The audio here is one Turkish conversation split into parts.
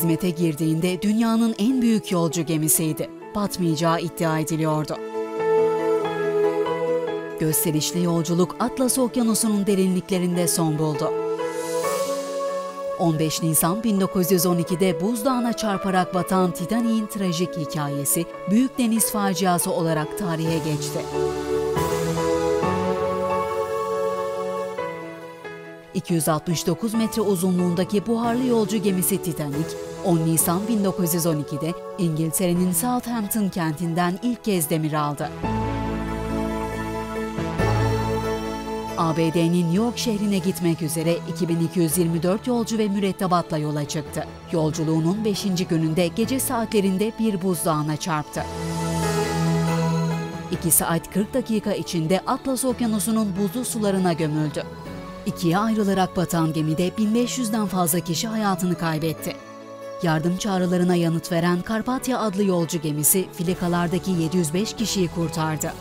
hizmete girdiğinde dünyanın en büyük yolcu gemisiydi. Batmayacağı iddia ediliyordu. Gösterişli yolculuk Atlas Okyanusu'nun derinliklerinde son buldu. 15 Nisan 1912'de buzdağına çarparak batan Titanic'in trajik hikayesi büyük deniz faciası olarak tarihe geçti. 269 metre uzunluğundaki buharlı yolcu gemisi Titanic, 10 Nisan 1912'de İngiltere'nin Southampton kentinden ilk kez demir aldı. ABD'nin New York şehrine gitmek üzere 2224 yolcu ve mürettebatla yola çıktı. Yolculuğunun 5. gününde gece saatlerinde bir buzdağına çarptı. 2 saat 40 dakika içinde Atlas Okyanusu'nun buzlu sularına gömüldü. İkiye ayrılarak batan gemide 1500'den fazla kişi hayatını kaybetti. Yardım çağrılarına yanıt veren Karpatya adlı yolcu gemisi filikalardaki 705 kişiyi kurtardı.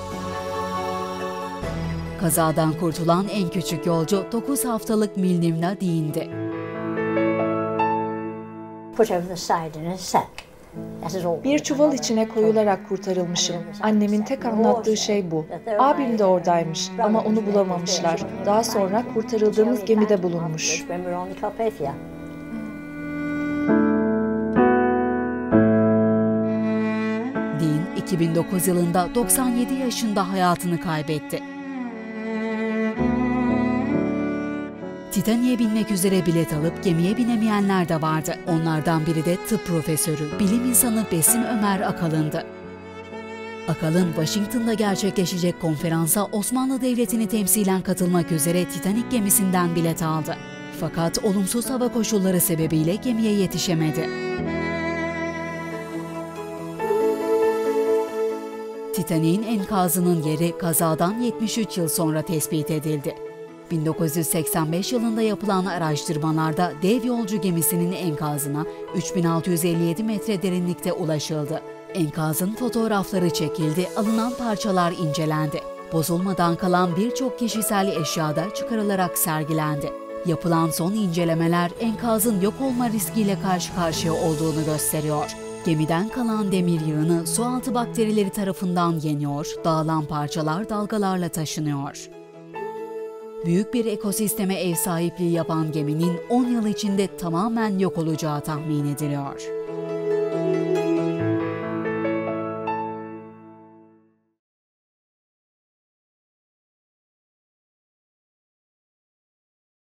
Kazadan kurtulan en küçük yolcu 9 haftalık Milnivna Dean'di. Bir çuval içine koyularak kurtarılmışım. Annemin tek anlattığı şey bu. Abim de oradaymış ama onu bulamamışlar. Daha sonra kurtarıldığımız gemide bulunmuş. Dean, 2009 yılında 97 yaşında hayatını kaybetti. Titanic'e binmek üzere bilet alıp gemiye binemeyenler de vardı. Onlardan biri de tıp profesörü, bilim insanı Besim Ömer Akalın'dı. Akalın, Washington'da gerçekleşecek konferansa Osmanlı Devleti'ni temsilen katılmak üzere Titanic gemisinden bilet aldı. Fakat olumsuz hava koşulları sebebiyle gemiye yetişemedi. Titanic'in enkazının yeri kazadan 73 yıl sonra tespit edildi. 1985 yılında yapılan araştırmalarda dev yolcu gemisinin enkazına 3657 metre derinlikte ulaşıldı. Enkazın fotoğrafları çekildi, alınan parçalar incelendi. Bozulmadan kalan birçok kişisel eşya da çıkarılarak sergilendi. Yapılan son incelemeler enkazın yok olma riskiyle karşı karşıya olduğunu gösteriyor. Gemiden kalan demir yığını sualtı bakterileri tarafından yeniyor, dağılan parçalar dalgalarla taşınıyor. Büyük bir ekosisteme ev sahipliği yapan geminin 10 yıl içinde tamamen yok olacağı tahmin ediliyor.